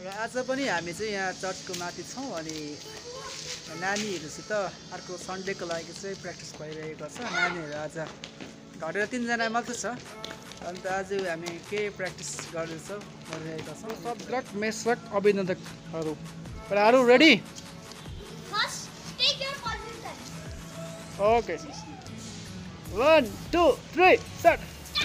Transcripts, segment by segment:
र आज पनि हामी चाहिँ यहाँ चर्चको माथि छौँ अनि नानीहरूसित अर्को सन्डेको लागि चाहिँ प्र्याक्टिस भइरहेको छ। नानीहरू आज घटेर 3 जना मात्र छ। अन्त आज हामी के प्र्याक्टिस गरिरहेका छौँ। सद्ग्रक मेसक अभिनन्दकहरू are you ready? Okay 1 2 3 start.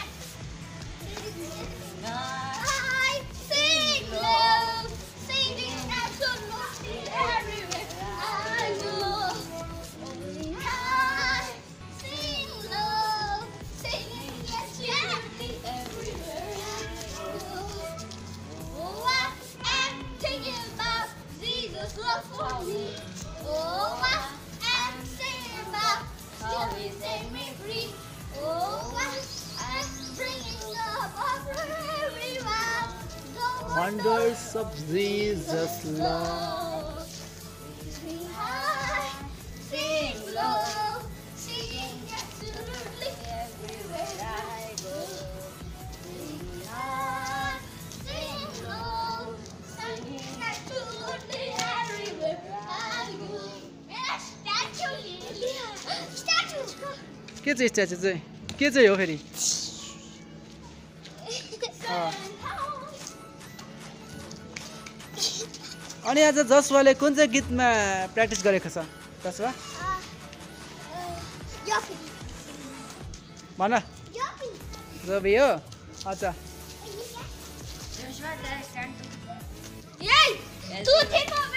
Wonders of Jesus' love. Sing high, sing low, singing absolutely everywhere I go. Sing high, sing low, singing absolutely everywhere I go. Statue, statue. के चाहिँ स्ट्याचु चाहिँ के चाहिँ हो फेरि? अनि आज जसवाले कुन चाहिँ गीतमा प्र्याक्टिस गरेको छ? जसवा भन। जबी हो। अच्छा तू थे